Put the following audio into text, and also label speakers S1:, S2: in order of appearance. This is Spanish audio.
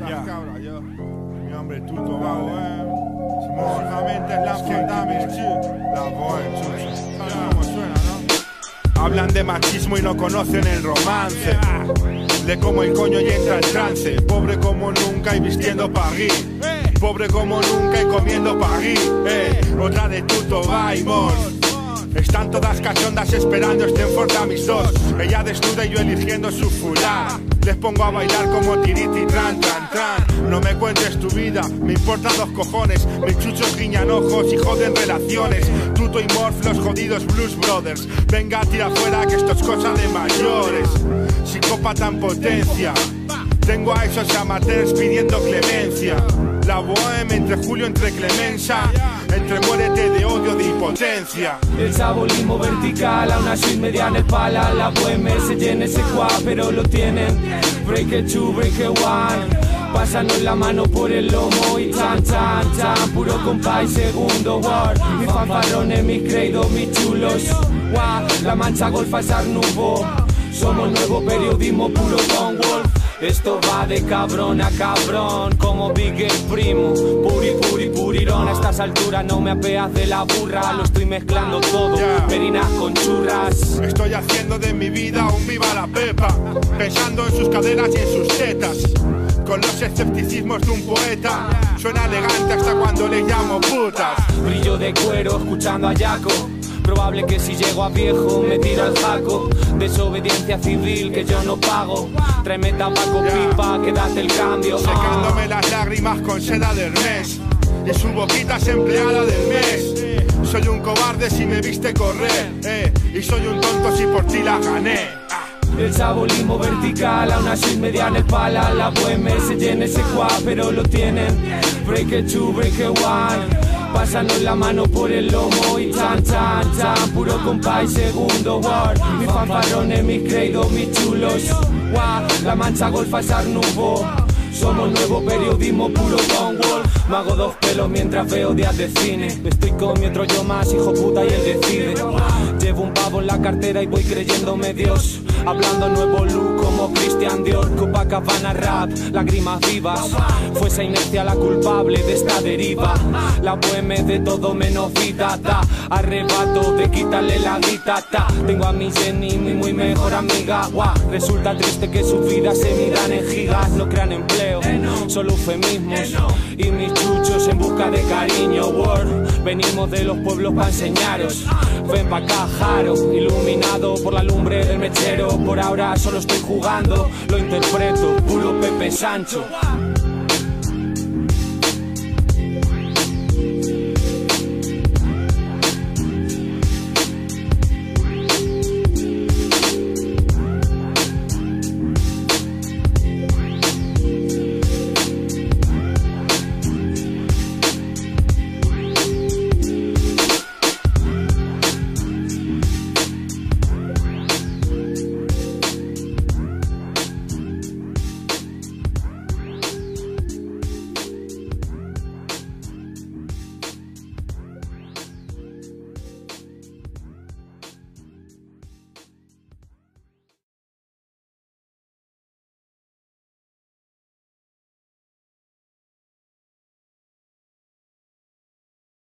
S1: Ya, cabra, yo. Mi nombre es Tuto, vale. Próximamente es la Fondamis, la Bohem, ¿cómo suena, no? Hablan de machismo y no conocen el romance. Le como el coño y entra en trance. Pobre como nunca y vistiendo París. Pobre como nunca y comiendo París. Otra de Tuto, Baimon. Están todas cachondas esperando estén Fondamis 2. Ella desnuda y yo eligiendo su fular. Les pongo a bailar como tiriti, tran, tran, tran. No me cuentes tu vida, me importan dos cojones. Mis chuchos guiñan ojos y joden relaciones. Tuto y Morph, los jodidos Blues Brothers. Venga, tira fuera que esto es cosa de mayores. Psicópata en potencia. Tengo a esos amateurs pidiendo clemencia. La Bohem entre Julio, entre Clemenza. Entre muérete de odio, de impotencia.
S2: El sabolismo vertical a una suite mediana espala. La Bohem se llena ese cuá, pero lo tienen. Break it two, break it one. Pásanos la mano por el lomo y chan, chan, chan. Puro compa y segundo word. Mis fanfarrones, mis credos, mis chulos. La mancha golfa es Arnubo. Somos nuevo periodismo puro Don Wolf. Esto va de cabrón a cabrón, como Big el primo. Puri, puri, purirón. A estas alturas no me apeas de la burra. Lo estoy mezclando todo, merinas con churras.
S1: Estoy haciendo de mi vida un viva la pepa. Pensando en sus caderas y en sus tetas. Con los escepticismos de un poeta. Suena elegante hasta cuando le llamo putas.
S2: Brillo de cuero escuchando a Yaco. Probable que si llego a viejo me tiro al jaco. Desobediencia civil que yo no pago. Tráeme tabaco, pipa, que date el cambio.
S1: Secándome las lágrimas con seda de Hermes. Y su boquita es empleada del mes. Soy un cobarde si me viste correr. Y soy un tonto si por ti la gané.
S2: El sabolismo vertical a una suite mediana espala. La Bohem se llena ese cuá, pero lo tienen. Break it two, break it one. Pásanos la mano por el lomo y chan, chan, chan. Puro compa y segundo word. Mis fanfarrones, mis credos, mis chulos. La mancha golfa es Arnubo. Somos nuevo periodismo puro Don Wolf. Me hago dos pelos mientras veo días de cine. Estoy con mi otro yo más, hijo puta, y él decide. Llevo un pavo en la cartera y voy creyéndome Dios. Hablando nuevo look como Christian Dior. Copacabana rap, lágrimas vivas. Fue esa inercia la culpable de esta deriva. La Bohem de todo menos vida da. Arrebato de quitarle la guitata. Tengo a mi Jenny, mi muy mejor amiga. Resulta triste que sus vidas se midan en gigas. No crean empleo, solo eufemismos. Y mis chuchos en busca de cariño. Word, venimos de los pueblos para enseñaros. Ven pa' acá, Jaro, iluminado por la lumbre del mechero. Por ahora solo estoy jugando, lo interpreto, puro Pepe Sancho.